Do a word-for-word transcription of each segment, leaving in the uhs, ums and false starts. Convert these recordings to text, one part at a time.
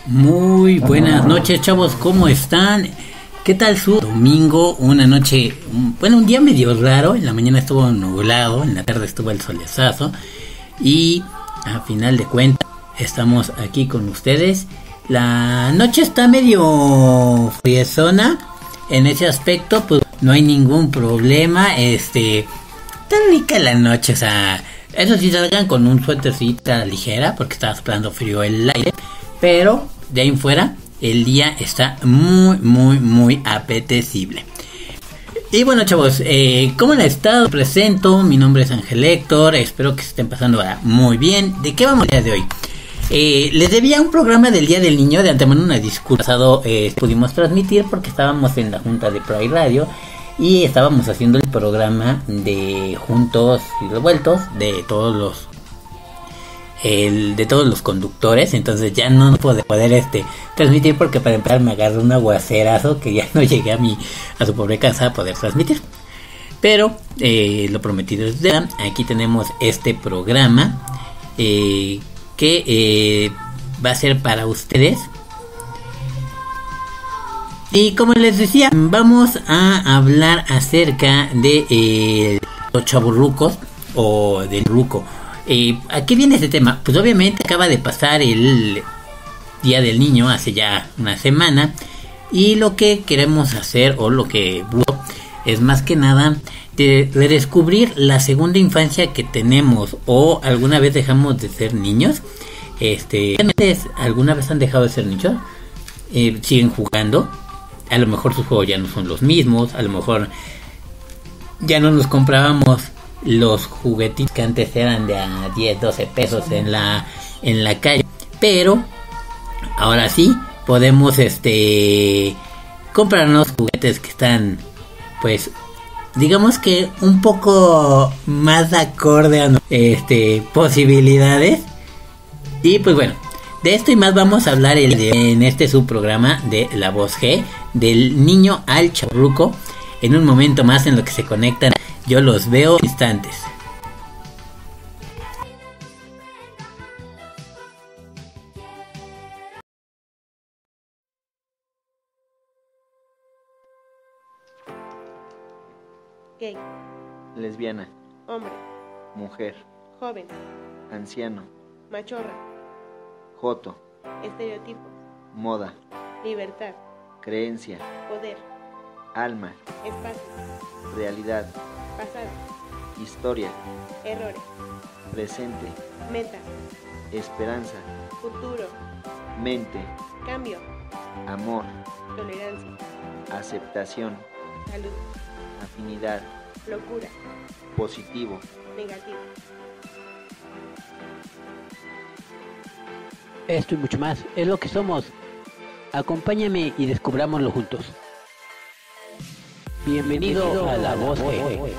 Muy buenas noches, chavos, ¿cómo están? ¿Qué tal su domingo? Una noche, bueno, un día medio raro. En la mañana estuvo nublado, en la tarde estuvo el solezazo. Y a final de cuentas estamos aquí con ustedes. La noche está medio friezona. En ese aspecto, pues no hay ningún problema. Este, está rica la noche, o sea, eso sí, salgan con un suétercita ligera porque está soplando frío el aire. Pero de ahí en fuera, el día está muy, muy, muy apetecible. Y bueno, chavos, eh, ¿cómo han estado? Presento, mi nombre es Ángel Héctor, espero que se estén pasando muy bien. ¿De qué vamos el día de hoy? Eh, les debía un programa del Día del Niño, de antemano una disculpa. Pasado eh, pudimos transmitir porque estábamos en la junta de Pride Radio y estábamos haciendo el programa de Juntos y Revueltos de todos los el de todos los conductores. Entonces ya no puedo poder este transmitir porque para empezar me agarró un aguacerazo que ya no llegué a mi a su pobre casa a poder transmitir. Pero eh, lo prometido es deuda. Aquí tenemos este programa eh, que eh, va a ser para ustedes. Y como les decía, vamos a hablar acerca de eh, los chavorrucos o del ruco. Eh, ¿A qué viene este tema? Pues obviamente acaba de pasar el Día del Niño hace ya una semana. Y lo que queremos hacer, o lo que busco, es más que nada de redescubrir la segunda infancia que tenemos. O alguna vez dejamos de ser niños. Este, ¿alguna vez han dejado de ser niños? Eh, ¿Siguen jugando? A lo mejor sus juegos ya no son los mismos. A lo mejor ya no nos comprábamos los juguetitos que antes eran de a diez, doce pesos en la en la calle, pero ahora sí podemos este comprarnos juguetes que están, pues digamos que un poco más acorde a este posibilidades. Y pues bueno, de esto y más vamos a hablar el de, en este subprograma de La Voz G, del niño al chavorruco. En un momento más, en lo que se conectan, yo los veo instantes. Gay, lesbiana, hombre, mujer, joven, anciano, machorra, joto, estereotipos, moda, libertad, creencia, poder, alma, espacio, realidad, pasado, historia, errores, presente, meta, esperanza, futuro, mente, cambio, amor, tolerancia, aceptación, salud, afinidad, locura, positivo, negativo. Esto y mucho más es lo que somos. Acompáñame y descubrámoslo juntos. Bienvenido, Bienvenido a La Voz G.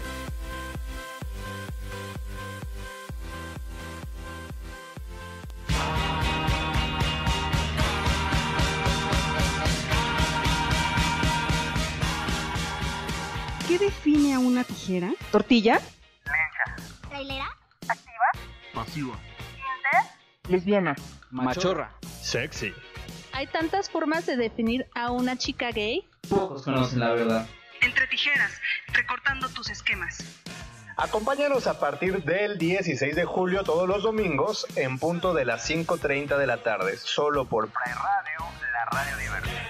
¿Qué define a una tijera? ¿Tortilla? Lencha. ¿Trailera? ¿Activa? Pasiva. ¿Sientes? Lesbiana. Machorra. Sexy. Hay tantas formas de definir a una chica gay. Pocos conocen la verdad. Entre tijeras, recortando tus esquemas. Acompáñanos a partir del dieciséis de julio todos los domingos en punto de las cinco treinta de la tarde, solo por Pride Radio, la radio divertida.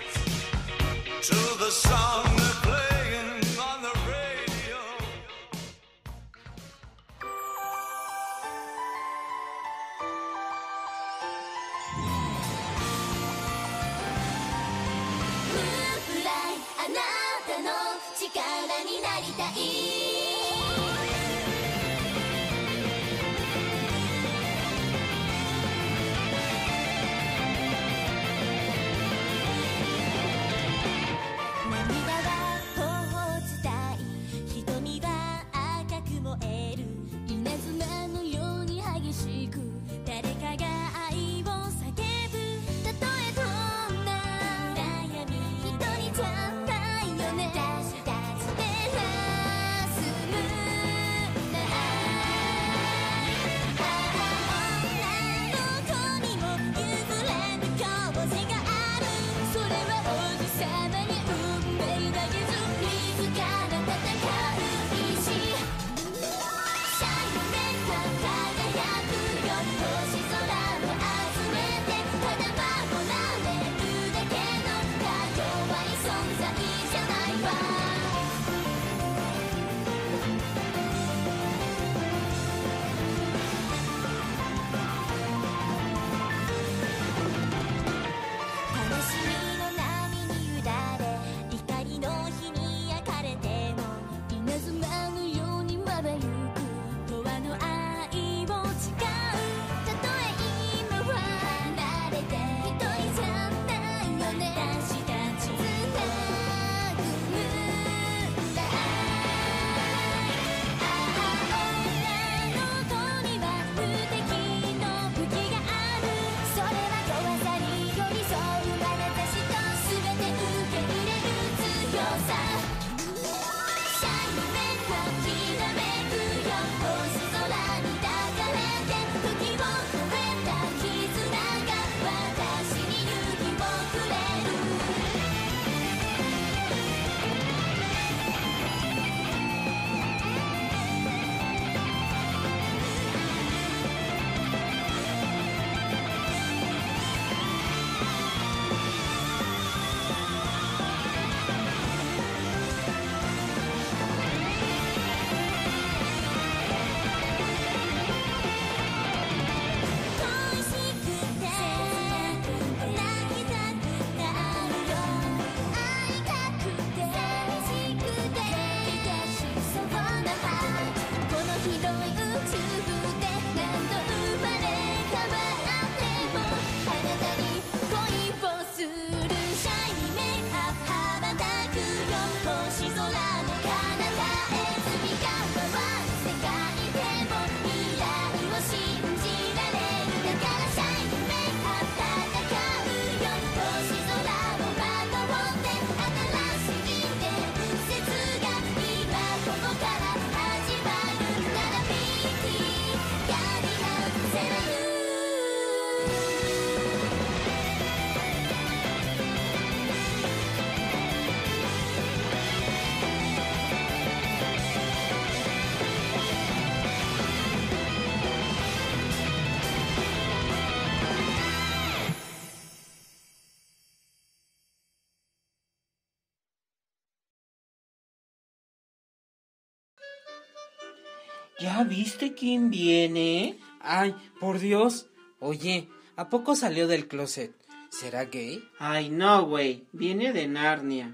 ¿Ya viste quién viene? Ay, por Dios. Oye, ¿a poco salió del closet? ¿Será gay? Ay, no, güey. Viene de Narnia.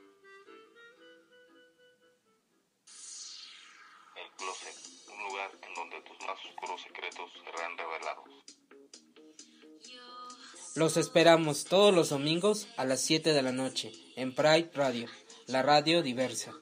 El closet, un lugar en donde tus más oscuros secretos serán revelados. Los esperamos todos los domingos a las siete de la noche en Pride Radio, la radio diversa.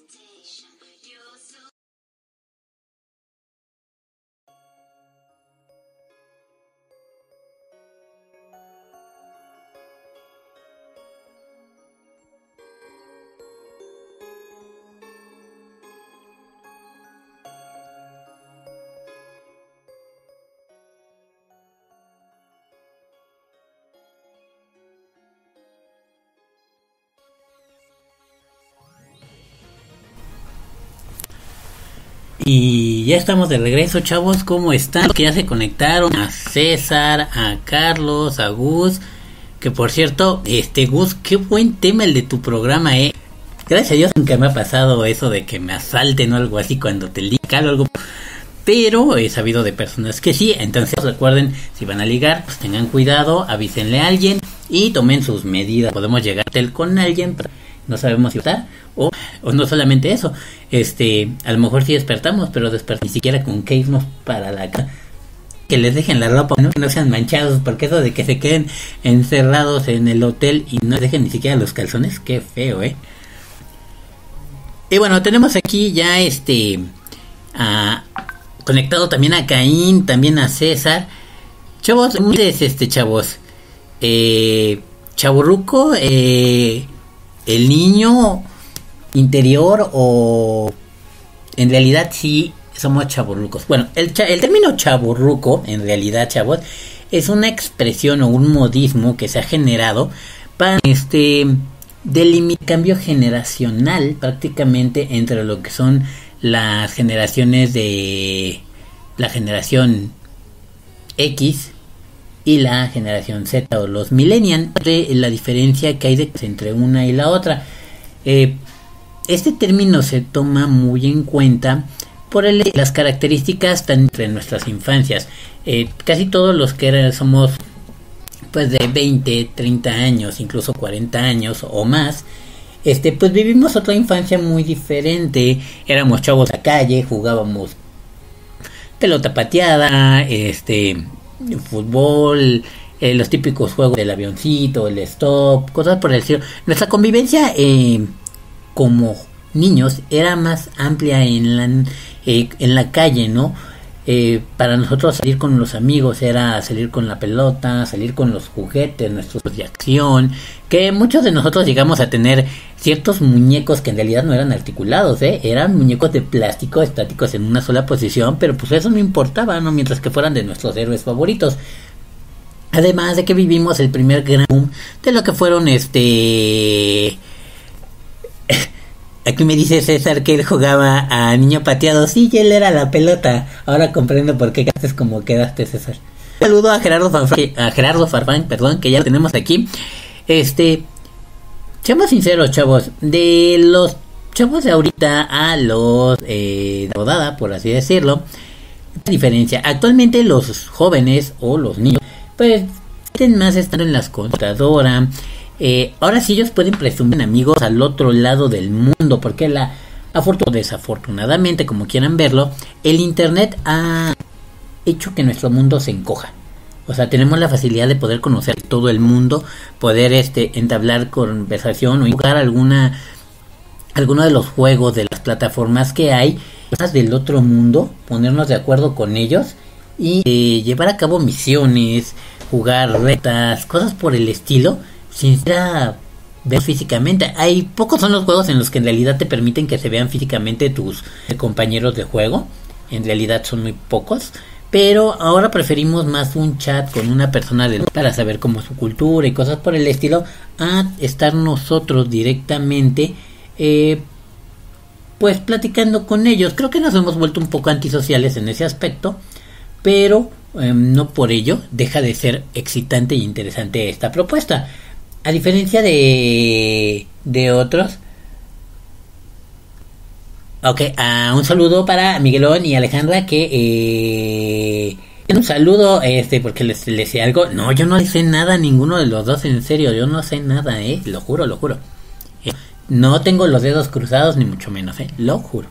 Y ya estamos de regreso, chavos. ¿Cómo están? Que ya se conectaron a César, a Carlos, a Gus. Que por cierto, este Gus, qué buen tema el de tu programa, eh. Gracias a Dios nunca me ha pasado eso de que me asalten o algo así cuando te ligan o algo. Pero he sabido de personas que sí. Entonces recuerden, si van a ligar, pues tengan cuidado, avísenle a alguien y tomen sus medidas. Podemos llegar con alguien, pero no sabemos si está o, o no solamente eso, este, a lo mejor sí despertamos, pero despertamos ni siquiera con qué irnos para la casa, que les dejen la ropa, ¿no? Que no sean manchados, porque eso de que se queden encerrados en el hotel y no dejen ni siquiera los calzones, qué feo, eh. Y bueno, tenemos aquí ya este a, conectado también a Caín, también a César. Chavos, este chavos, eh, chavorruco, eh el niño interior, o en realidad sí somos chavorrucos. Bueno, el, cha- el término chavorruco, en realidad, chavos, es una expresión o un modismo que se ha generado para este delimitar cambio generacional prácticamente entre lo que son las generaciones de la generación X y la generación Z o los millennials, la diferencia que hay de, entre una y la otra. Eh, este término se toma muy en cuenta por el, las características tan entre nuestras infancias. Eh, casi todos los que eran, somos pues de veinte, treinta años, incluso cuarenta años o más, este pues vivimos otra infancia muy diferente. Éramos chavos a la calle, jugábamos pelota pateada, este fútbol, eh, los típicos juegos del avioncito, el stop, cosas por el estilo. Nuestra convivencia eh, como niños era más amplia en la, eh, en la calle, ¿no? Eh, para nosotros salir con los amigos era salir con la pelota, salir con los juguetes, nuestros de acción, que muchos de nosotros llegamos a tener ciertos muñecos que en realidad no eran articulados, ¿eh? Eran muñecos de plástico estáticos en una sola posición, pero pues eso no importaba, ¿no? Mientras que fueran de nuestros héroes favoritos. Además de que vivimos el primer gran boom de lo que fueron este... Aquí me dice César que él jugaba a niño pateado. Sí, él era la pelota. Ahora comprendo por qué quedaste como quedaste, César. Un saludo a Gerardo Farfán, a Gerardo Farfán, perdón, que ya lo tenemos aquí. Este, seamos sinceros, chavos, de los chavos de ahorita a los eh, de rodada, por así decirlo, la diferencia. Actualmente los jóvenes o los niños, pues, tienen más estando en las computadoras. Eh, ahora sí ellos pueden presumir amigos al otro lado del mundo, porque la afortun- desafortunadamente, como quieran verlo, el internet ha hecho que nuestro mundo se encoja. O sea, tenemos la facilidad de poder conocer todo el mundo, poder este entablar conversación o jugar alguna alguno de los juegos de las plataformas que hay, cosas del otro mundo, ponernos de acuerdo con ellos y eh, llevar a cabo misiones, jugar retas, cosas por el estilo, sin ser a ver físicamente. Hay pocos son los juegos en los que en realidad te permiten que se vean físicamente tus compañeros de juego. En realidad son muy pocos, pero ahora preferimos más un chat con una persona de, para saber cómo es su cultura y cosas por el estilo, a estar nosotros directamente eh, pues platicando con ellos. Creo que nos hemos vuelto un poco antisociales en ese aspecto, pero eh, no por ello deja de ser excitante e interesante esta propuesta. A diferencia de, de otros, Ok, uh, un saludo para Miguelón y Alejandra que... Eh, un saludo, este, porque les, les sé algo. No, yo no sé nada a ninguno de los dos, en serio, yo no sé nada, eh, lo juro, lo juro. Eh, no tengo los dedos cruzados, ni mucho menos, eh, lo juro.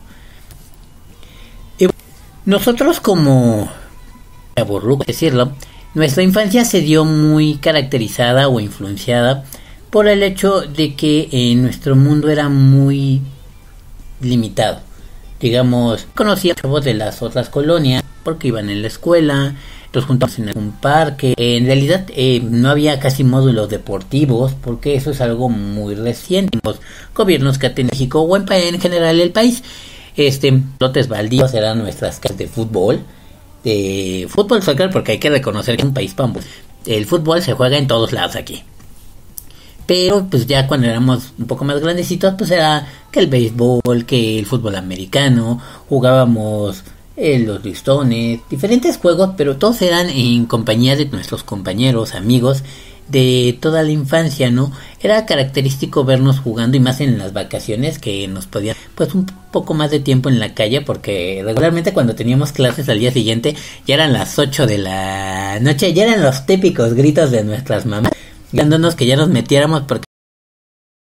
Y nosotros como aburruco decirlo, nuestra infancia se dio muy caracterizada o influenciada por el hecho de que eh, nuestro mundo era muy limitado. Digamos, conocía a chavos de las otras colonias porque iban en la escuela, nos juntamos en algún parque. Eh, en realidad eh, no había casi módulos deportivos porque eso es algo muy reciente. Los gobiernos que ha tenido México o en, en general el país, este, lotes baldíos eran nuestras casas de fútbol, de fútbol soccer, porque hay que reconocer que es un país pambo. El fútbol se juega en todos lados aquí. Pero pues ya cuando éramos un poco más grandecitos, pues era que el béisbol, que el fútbol americano, jugábamos eh, los listones, diferentes juegos, pero todos eran en compañía de nuestros compañeros, amigos de toda la infancia, ¿no? Era característico vernos jugando, y más en las vacaciones, que nos podían pues un poco más de tiempo en la calle, porque regularmente cuando teníamos clases al día siguiente ya eran las ocho de la noche, ya eran los típicos gritos de nuestras mamás dándonos que ya nos metiéramos porque